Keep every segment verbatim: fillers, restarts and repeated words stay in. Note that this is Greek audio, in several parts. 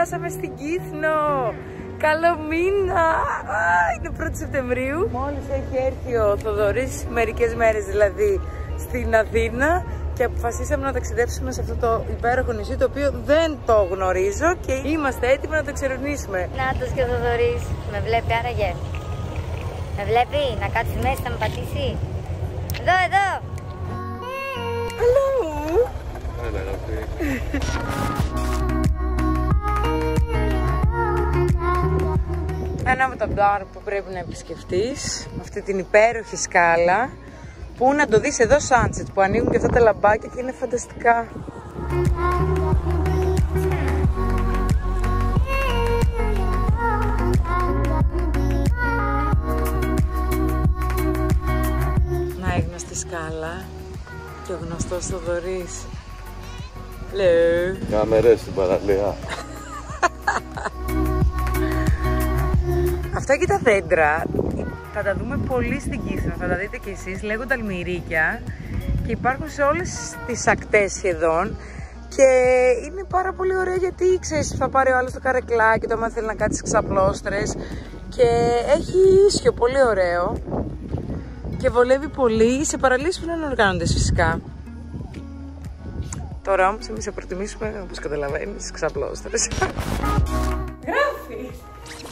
φτάσαμε στην Κύθνο. Καλό μήνα! Α, είναι πρώτη Σεπτεμβρίου. Μόλις έχει έρθει ο Θοδωρής, μερικές μέρες δηλαδή, στην Αθήνα και αποφασίσαμε να ταξιδέψουμε σε αυτό το υπέροχο νησί, το οποίο δεν το γνωρίζω και είμαστε έτοιμοι να το εξερευνήσουμε. Νάτος και ο Θοδωρής. Με βλέπει άραγε? Με βλέπει? Να κάτσει μέσα, να με πατήσει? Εδώ, εδώ! Hello! Ένα από τα μπαρ που πρέπει να επισκεφτείς, αυτή την υπέροχη σκάλα, που να το δεις εδώ sunset, που ανοίγουν και αυτά τα λαμπάκια και είναι φανταστικά. Να έγνωστη σκάλα και ο γνωστός Θοδωρής. Hello. Κάμερες στην παραλία. Αυτά και τα δέντρα θα τα δούμε πολύ στην Κύθνο, θα τα δείτε κι εσείς, λέγονται αλμυρίκια και υπάρχουν σε όλες τις ακτές σχεδόν και είναι πάρα πολύ ωραία γιατί ξέρεις, θα πάρει ο άλλος το καρεκλάκι, το άμα θέλει να κάτσει ξαπλώστρες και έχει ίσιο πολύ ωραίο και βολεύει πολύ σε παραλίες που είναι οργάνωτες φυσικά. Τώρα όμως εμείς θα προτιμήσουμε, όπως καταλαβαίνεις, ξαπλώστρες. Γράφει!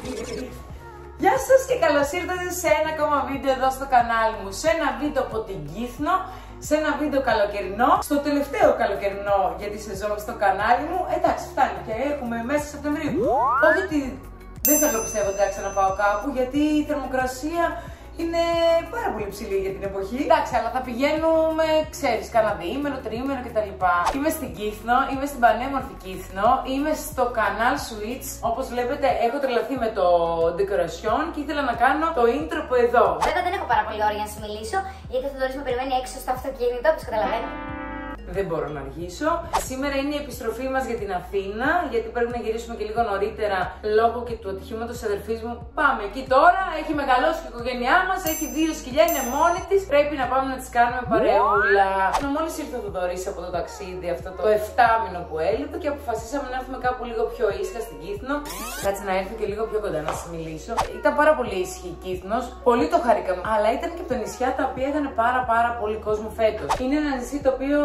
Γεια σας και καλώς ήρθατε σε ένα ακόμα βίντεο εδώ στο κανάλι μου. Σε ένα βίντεο από την Κύθνο, σε ένα βίντεο καλοκαιρινό, στο τελευταίο καλοκαιρινό για τη σεζόν στο κανάλι μου. Εντάξει, φτάνει και έχουμε μέσα Σεπτεμβρίου. Όχι ότι δεν θέλω πιστεύω ότι θα ξαναπάω κάπου, γιατί η θερμοκρασία είναι πάρα πολύ ψηλή για την εποχή. Εντάξει, αλλά θα πηγαίνουμε, ξέρεις, κάνα διήμερο, τριήμερο κτλ. Είμαι στην Κύθνο, είμαι στην πανέμορφη Κύθνο, είμαι στο Canal Suites. Όπως βλέπετε, έχω τρελαθεί με το decoration και ήθελα να κάνω το intro από εδώ. Βέβαια, δεν έχω πάρα πολύ ώρα για να σου μιλήσω, γιατί ο Θοδωρής με περιμένει έξω στο αυτοκίνητο, όπως καταλαβαίνω. Δεν μπορώ να αργήσω. Σήμερα είναι η επιστροφή μας για την Αθήνα, γιατί πρέπει να γυρίσουμε και λίγο νωρίτερα λόγω και του ατυχήματος της αδερφής μου. Πάμε εκεί τώρα, έχει μεγαλώσει και η οικογένειά μας, έχει δύο σκυλιά, είναι μόνη της. Πρέπει να πάμε να τις κάνουμε παρεούλα. Μόλις ήρθε ο Θοδωρής από το ταξίδι, αυτό το εφτάμινο που έλειπε και αποφασίσαμε να έρθουμε κάπου λίγο πιο ήσυχα στην Κύθνο. Κάτσε να έρθω και λίγο πιο κοντά να σας μιλήσω. Ήταν πάρα πολύ ήσυχη η Κύθνος, πολύ το χαρήκαμε. Αλλά ήταν και από τα νησιά τα οποία είχαν πάρα πάρα πολύ κόσμο φέτος. Είναι ένα νησί το οποίο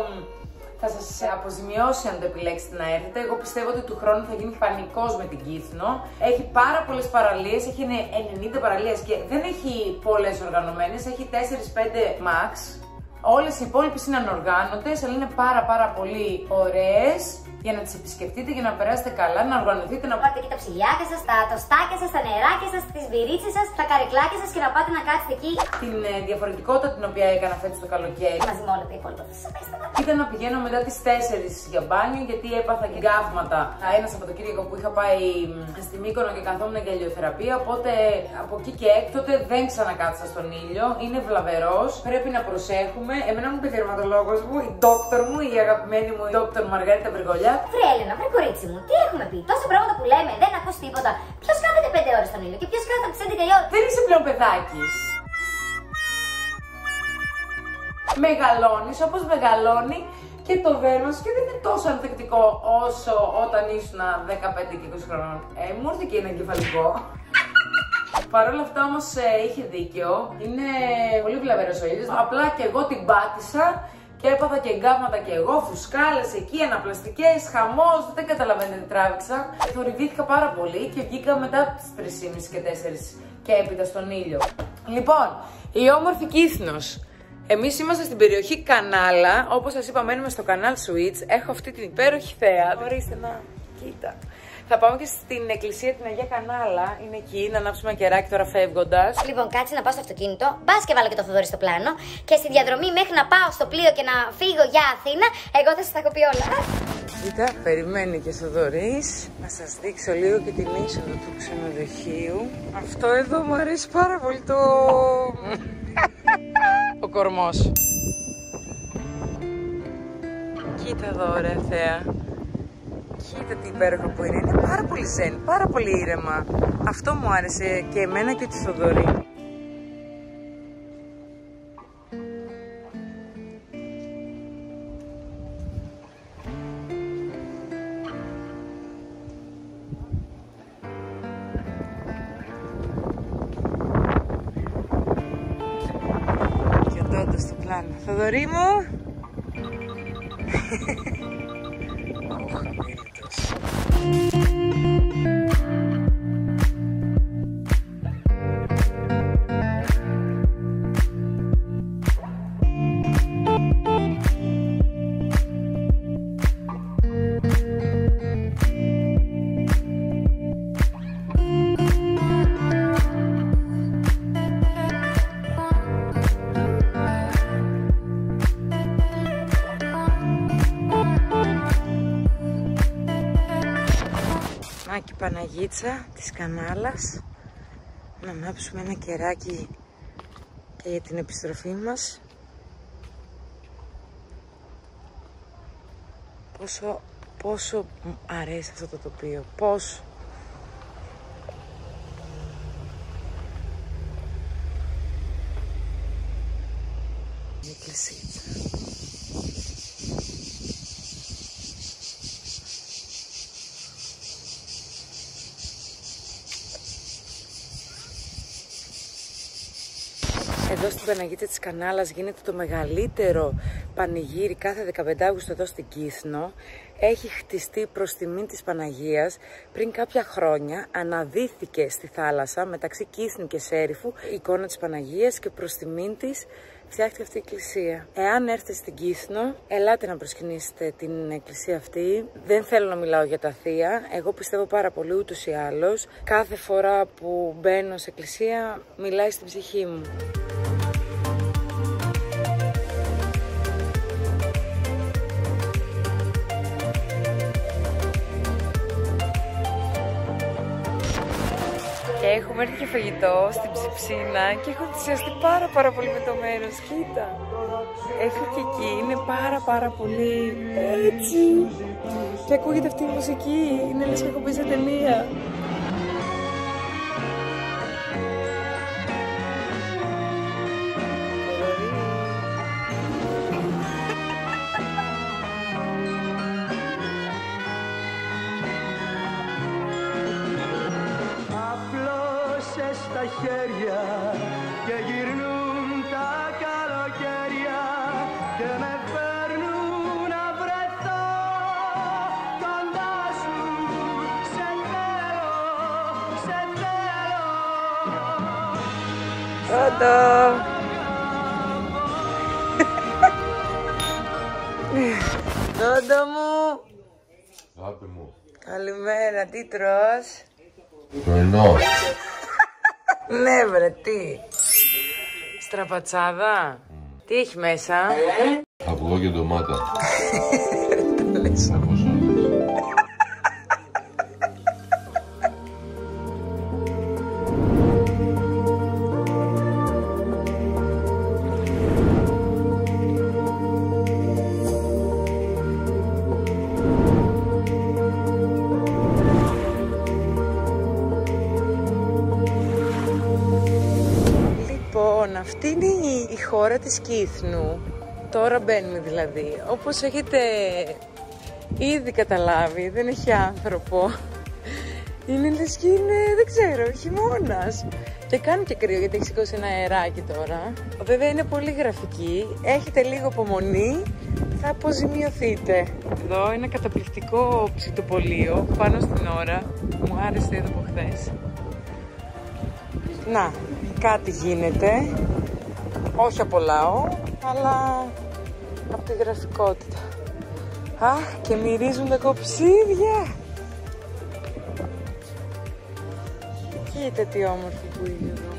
θα σας αποζημιώσει αν το επιλέξετε να έρθετε. Εγώ πιστεύω ότι του χρόνου θα γίνει πανικός με την Κύθνο. Έχει πάρα πολλές παραλίες, έχει ενενήντα παραλίες και δεν έχει πολλές οργανωμένες, έχει τέσσερα πέντε max. Όλες οι υπόλοιπες είναι ανοργάνωτες, αλλά είναι πάρα πάρα πολύ ωραίες για να τις επισκεφτείτε, για να περάσετε καλά, να οργανωθείτε, να πάρετε και τα ψηλιάκια σας, τα τοστάκια σας, τα νεράκια σας, τις μπυρίτσες σας, τα καρεκλάκια σας και να πάτε να κάτσετε εκεί. Την ε, διαφορετικότητα την οποία έκανα φέτος το καλοκαίρι. Μαζί με όλα τα υπόλοιπα θα σας πέσετε. Ήταν να πηγαίνω μετά τις τέσσερις για μπάνιο, γιατί έπαθα και γκάβματα. Ένα Σαββατοκύριακο που είχα πάει στη Μύκονο και καθόμουν για ηλιοθεραπεία. Οπότε από εκεί και έκτοτε δεν ξανακάτσα στον ήλιο. Είναι βλαβερός. Πρέπει να προσέχουμε. Εμένα μου είπε η δερματολόγος μου, η ντόκτορ μου, η αγαπημένη μου, η ντόκτορ Μαργαρίτα Μπεργολιά. Βρε Έλενα, βρε κορίτσι μου, τι έχουμε πει. Τόσα πράγματα που λέμε, δεν ακούς τίποτα. Ποιος κάθεται πέντε ώρες στον ήλιο και ποιος κάθεται από τις έντεκα η ώρα. Δεν είσαι πλέον παιδάκι. Μεγαλώνεις όπως μεγαλώνει και το δέρμα σου και δεν είναι τόσο ανθεκτικό όσο όταν ήσουν δεκαπέντε και είκοσι χρονών. Ε, μου ήρθε και ένα εγκεφαλικό. Παρ' όλα αυτά όμως ε, είχε δίκιο. Είναι πολύ βλαβερός ο ήλιος. Απλά και εγώ την πάτησα και έπαθα και εγκάβματα και εγώ, φουσκάλες εκεί, αναπλαστικές, χαμός, δεν καταλαβαίνετε τι τράβηξα. Θορυβήθηκα πάρα πολύ και βγήκα μετά τις τρεις και μισή και τέσσερις και έπειτα στον ήλιο. Λοιπόν, η όμορφη Κύθνος. Εμείς είμαστε στην περιοχή Κανάλα, όπως σας είπα μένουμε στο Canal Suites. Έχω αυτή την υπέροχη θέα. Ορίστε να, κοίτα. Θα πάμε και στην εκκλησία την Αγία Κανάλα, είναι εκεί, να ανάψουμε ένα κεράκι τώρα φεύγοντας. Λοιπόν, κάτσε να πάω στο αυτοκίνητο, μπας και βάλω και το Θοδωρή στο πλάνο και στη διαδρομή μέχρι να πάω στο πλοίο και να φύγω για Αθήνα, εγώ θα σας τα κοπεί όλα. Κοίτα, περιμένει και ο Θοδωρής. Να σας δείξω λίγο και την είσοδο του ξενοδοχείου. Αυτό εδώ μου αρέσει πάρα πολύ, το... ο κορμός. Κοίτα εδώ, ωραία θέα. Κοίτα τι υπέροχο που είναι. Είναι πάρα πολύ ζεν, πάρα πολύ ήρεμα. Αυτό μου άρεσε και εμένα και τη Θοδωρή. πλάνο. Θοδωρή μου! Και Παναγίτσα της Κανάλας, να ανάψουμε ένα κεράκι και για την επιστροφή μας. Πόσο, πόσο μου αρέσει αυτό το τοπίο, πόσο. Η εκκλησίτσα. Εδώ στην Παναγίτσα της Κανάλας γίνεται το μεγαλύτερο πανηγύρι κάθε δεκαπέντε Αυγούστου εδώ στην Κύθνο. Έχει χτιστεί προς τιμήν της Παναγίας. Πριν κάποια χρόνια αναδύθηκε στη θάλασσα μεταξύ Κύθνου και Σέριφου η εικόνα της Παναγίας και προς τιμήν της φτιάχτηκε αυτή η εκκλησία. Εάν έρθετε στην Κύθνο, ελάτε να προσκυνήσετε την εκκλησία αυτή. Δεν θέλω να μιλάω για τα θεία. Εγώ πιστεύω πάρα πολύ ούτως ή άλλως. Κάθε φορά που μπαίνω σε εκκλησία μιλάει στην ψυχή μου. Έχουμε έρθει και φαγητό στην ψιψίνα και έχω ενθουσιαστεί πάρα πάρα πολύ με το μέρος. Κοίτα, έχει και εκεί, είναι πάρα πάρα πολύ έτσι. Και ακούγεται αυτή η μουσική, είναι λες και έχω πει σε ταινία. Στα χέρια και γυρνούν τα καλοκαίρια και με φέρνουν να βρεθώ κοντά σου. Σε θέλω, σε θέλω. Τόντο! Τόντο μου! Αγάπη μου. Καλημέρα, τι τρως? Πρωινό. Ναι βρε, τι? Στραπατσάδα? Mm. Τι έχει μέσα? Αυγό και ντομάτα. Τα λες. Αυτή είναι η χώρα της Κύθνου. Τώρα μπαίνουμε δηλαδή. Όπως έχετε ήδη καταλάβει, δεν έχει άνθρωπο. Είναι λες και είναι, δεν ξέρω, χειμώνας. Και κάνει και κρύο γιατί έχει σηκώσει ένα αεράκι τώρα. Βέβαια είναι πολύ γραφική. Έχετε λίγο υπομονή, θα αποζημιωθείτε. Εδώ είναι καταπληκτικό ψητοπολείο πάνω στην ώρα. Μου άρεσε εδώ από χθες. Να, κάτι γίνεται. Όχι απολαώ, αλλά από τη γραφικότητα. Α, και μυρίζουν τα κοψίδια. Κοίτα τι όμορφο που είναι εδώ.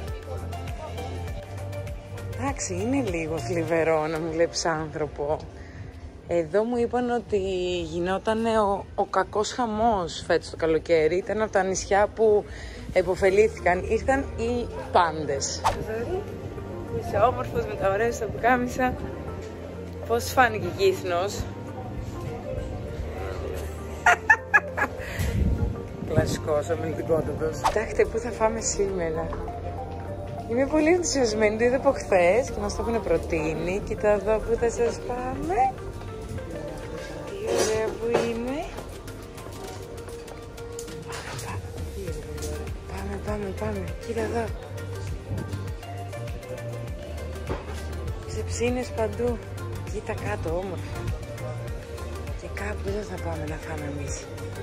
Εντάξει, είναι λίγο θλιβερό να μην βλέπεις άνθρωπο. Εδώ μου είπαν ότι γινόταν ο, ο κακός χαμός φέτος το καλοκαίρι. Ήταν από τα νησιά που επωφελήθηκαν. Ήρθαν οι πάντες. Είσαι όμορφος με τα ωραία σου πουκάμισα. Πώς φάνηκε η Κύθνος? Κλασικός, αμυντικότατος. Κοιτάξτε πού θα φάμε σήμερα. Είμαι πολύ ενθουσιασμένη, το είδα από χθες και μας το έχουν προτείνει. Κοίτα εδώ που θα σας πάμε. Τι ωραία που είναι. Πάμε, πάμε, πάμε. Κοίτα εδώ. Σε Ψήνες παντού. Κοίτα κάτω όμορφα. Και κάπου εδώ θα πάμε να φάμε εμείς.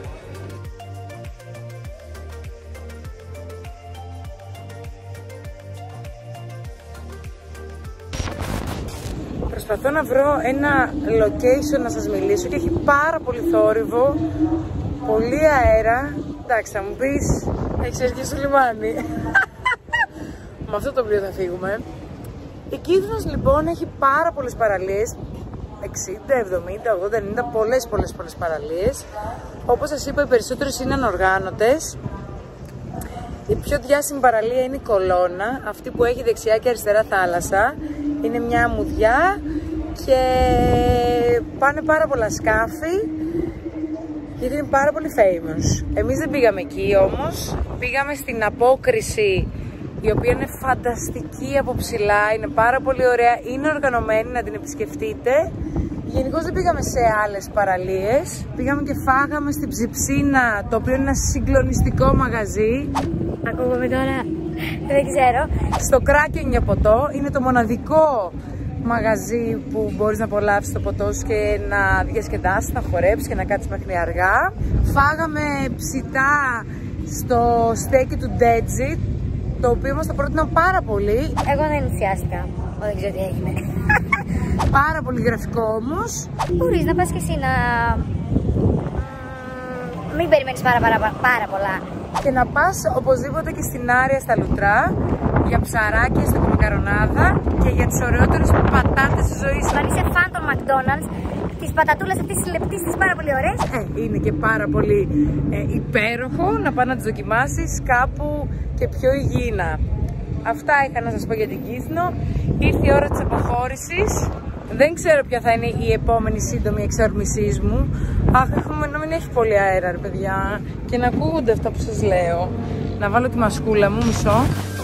Προσπαθώ να βρω ένα location να σας μιλήσω και έχει πάρα πολύ θόρυβο, πολύ αέρα. Εντάξει, θα μου πεις, έχεις έρθει στο λιμάνι. Με αυτό το πλοίο θα φύγουμε. Η Κύθνος λοιπόν έχει πάρα πολλές παραλίες, εξήντα, εβδομήντα, ογδόντα, ενενήντα, πολλές πολλές πολλές παραλίες. Όπως σας είπα, οι περισσότερες είναι ανοργάνωτες. Η πιο διάσημη παραλία είναι η Κολώνα, αυτή που έχει δεξιά και αριστερά θάλασσα. Είναι μια αμμουδιά και πάνε πάρα πολλά σκάφη, γιατί είναι πάρα πολύ famous. Εμείς δεν πήγαμε εκεί όμως, πήγαμε στην Απόκριση, η οποία είναι φανταστική από ψηλά, είναι πάρα πολύ ωραία, είναι οργανωμένη, να την επισκεφτείτε. Γενικώς δεν πήγαμε σε άλλες παραλίες, πήγαμε και φάγαμε στην Ψιψίνα, το οποίο είναι ένα συγκλονιστικό μαγαζί. Ακούγομαι τώρα, δεν ξέρω. Στο Κράκεν για ποτό, είναι το μοναδικό μαγαζί που μπορείς να απολαύσεις το ποτό σου και να διασκεδάσεις, να χορέψεις και να κάτσεις μέχρι αργά. Φάγαμε ψητά στο στέκι του Ντέτζι, το οποίο μας το πρότεινα πάρα πολύ. Εγώ δεν ενθουσιάστηκα, δεν ξέρω τι έγινε. Πάρα πολύ γραφικό όμως. Μπορείς να πας και εσύ να... μην περιμένεις πάρα, πάρα, πάρα πολλά. Και να πας οπωσδήποτε και στην Άρια στα Λουτρά για ψαράκια στην μακαρονάδα και για τις ωραιότερες πατάτες της ζωής. Αν είσαι φαν των McDonald's, τις πατατούλες αυτές τις λεπτές τις πάρα πολύ ωραίες. Ε, είναι και πάρα πολύ ε, υπέροχο να πας να τις δοκιμάσεις κάπου και πιο υγιεινά. Αυτά είχα να σας πω για την Κύθνο. Ήρθε η ώρα της αποχώρησης. Δεν ξέρω ποια θα είναι η επόμενη σύντομη εξορμησής μου. Αχ, έχουμε να μην έχει πολύ αέρα, ρε παιδιά. Και να ακούγονται αυτά που σας λέω. Να βάλω τη μασκούλα μου, μισό.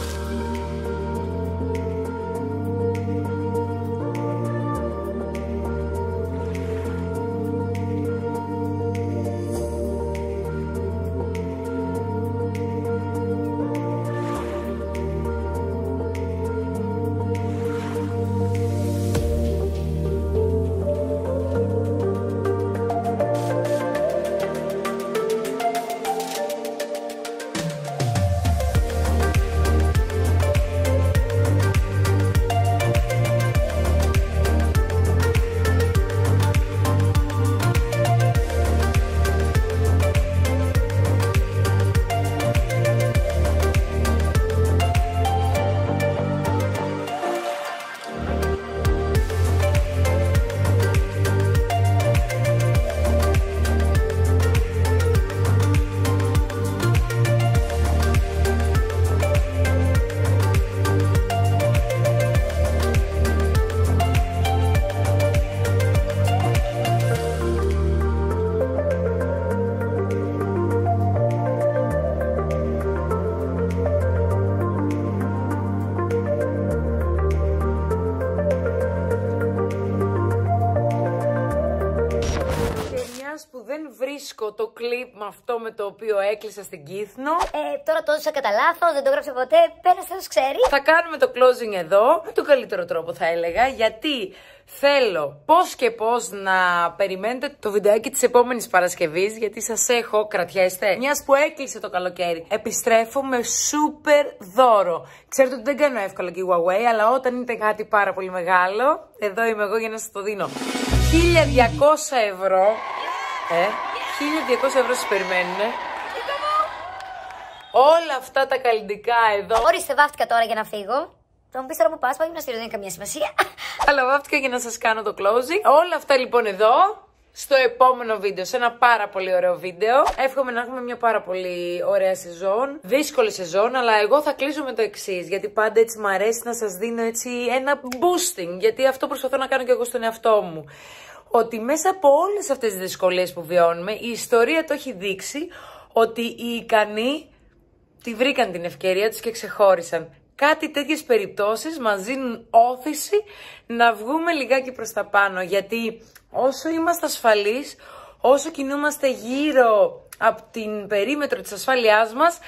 Που δεν βρίσκω το κλιπ με αυτό με το οποίο έκλεισα στην Κύθνο. Ε, τώρα το έδωσα κατά λάθος, δεν το έγραψα ποτέ. Πέρασε, όσο ξέρει. Θα κάνουμε το closing εδώ με τον καλύτερο τρόπο, θα έλεγα, γιατί θέλω πώς και πώς να περιμένετε το βιντεάκι της επόμενης Παρασκευής, γιατί σας έχω, κρατιέστε, μιας που έκλεισε το καλοκαίρι, επιστρέφω με super δώρο. Ξέρετε ότι δεν κάνω εύκολα giveaway, αλλά όταν είναι κάτι πάρα πολύ μεγάλο, εδώ είμαι εγώ για να σας το δίνω. χίλια διακόσια ευρώ. Ε, χίλια διακόσια ευρώ σας περιμένουνε. Όλα αυτά τα καλλιτικά εδώ. Ορίστε, βάφτηκα τώρα για να φύγω. Θα μου πεις τώρα που πας, πάει γυμναστήριο, δεν έχει καμία σημασία. Αλλά βάφτηκα για να σας κάνω το closing. Όλα αυτά λοιπόν εδώ, στο επόμενο βίντεο, σε ένα πάρα πολύ ωραίο βίντεο. Εύχομαι να έχουμε μια πάρα πολύ ωραία σεζόν. Δύσκολη σεζόν, αλλά εγώ θα κλείσω με το εξής. Γιατί πάντα έτσι μου αρέσει να σας δίνω έτσι ένα boosting. Γιατί αυτό προσπαθώ να κάνω και εγώ στον εαυτό μου. Ότι μέσα από όλες αυτές τις δυσκολίες που βιώνουμε, η ιστορία το έχει δείξει ότι οι ικανοί τη βρήκαν την ευκαιρία τους και ξεχώρισαν. Κάτι τέτοιες περιπτώσεις μας δίνουν όθηση να βγούμε λιγάκι προς τα πάνω. Γιατί όσο είμαστε ασφαλείς, όσο κινούμαστε γύρω από την περίμετρο της ασφάλειάς μας,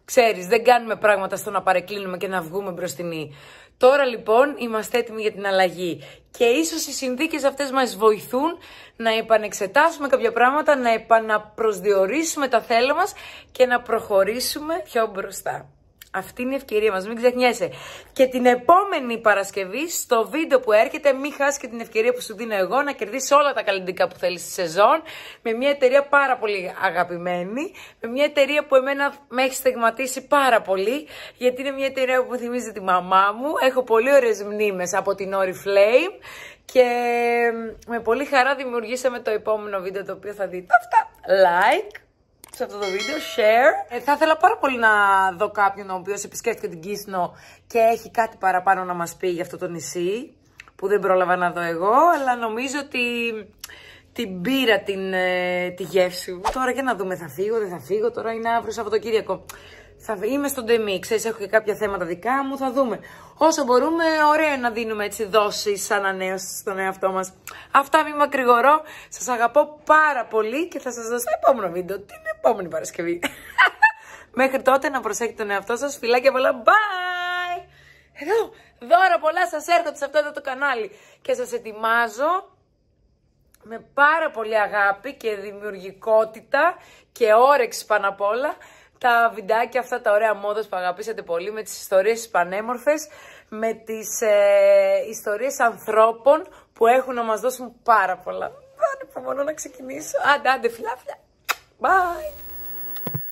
ξέρεις, δεν κάνουμε πράγματα στο να παρεκκλίνουμε και να βγούμε μπροστινοί. Τώρα λοιπόν είμαστε έτοιμοι για την αλλαγή και ίσως οι συνθήκες αυτές μας βοηθούν να επανεξετάσουμε κάποια πράγματα, να επαναπροσδιορίσουμε τα θέλω μας και να προχωρήσουμε πιο μπροστά. Αυτή είναι η ευκαιρία μας, μην ξεχνιέσαι. Και την επόμενη Παρασκευή, στο βίντεο που έρχεται, μην χάσει και την ευκαιρία που σου δίνω εγώ να κερδίσεις όλα τα καλλιτικά που θέλεις στη σεζόν, με μια εταιρεία πάρα πολύ αγαπημένη, με μια εταιρεία που εμένα με έχει στεγματίσει πάρα πολύ, γιατί είναι μια εταιρεία που θυμίζει τη μαμά μου. Έχω πολύ ωραίες μνήμες από την Oriflame και με πολύ χαρά δημιουργήσαμε το επόμενο βίντεο το οποίο θα δείτε. Αυτά. Like σε αυτό το βίντεο, share. Ε, θα ήθελα πάρα πολύ να δω κάποιον ο οποίος επισκέφθηκε την Κύσνο και έχει κάτι παραπάνω να μας πει για αυτό το νησί, που δεν πρόλαβα να δω εγώ, αλλά νομίζω ότι την πήρα την, ε, τη γεύση μου. Τώρα για να δούμε, θα φύγω, δεν θα φύγω, τώρα είναι αύριο Σαββατοκύριακο. Θα είμαι στον τεμί, ξέρεις, έχω και κάποια θέματα δικά μου, θα δούμε. Όσο μπορούμε, ωραία να δίνουμε έτσι δόσεις ανανέωσης στον εαυτό μας. Αυτά, μη μακρηγορώ, σας αγαπώ πάρα πολύ και θα σας δώσω στο επόμενο βίντεο, την επόμενη Παρασκευή. Μέχρι τότε να προσέχετε τον εαυτό σας, φιλάκια πολλά, bye! Εδώ, δώρα πολλά σας έρχονται σε αυτό εδώ το κανάλι και σας ετοιμάζω με πάρα πολύ αγάπη και δημιουργικότητα και όρεξη πάνω απ' όλα τα βιντεάκια αυτά τα ωραία μόδες που αγαπήσατε πολύ, με τις ιστορίες τις πανέμορφες, με τις ε, ιστορίες ανθρώπων που έχουν να μας δώσουν πάρα πολλά. Δεν υπομονώ να ξεκινήσω. Άντε, άντε, φιλάφια. Bye!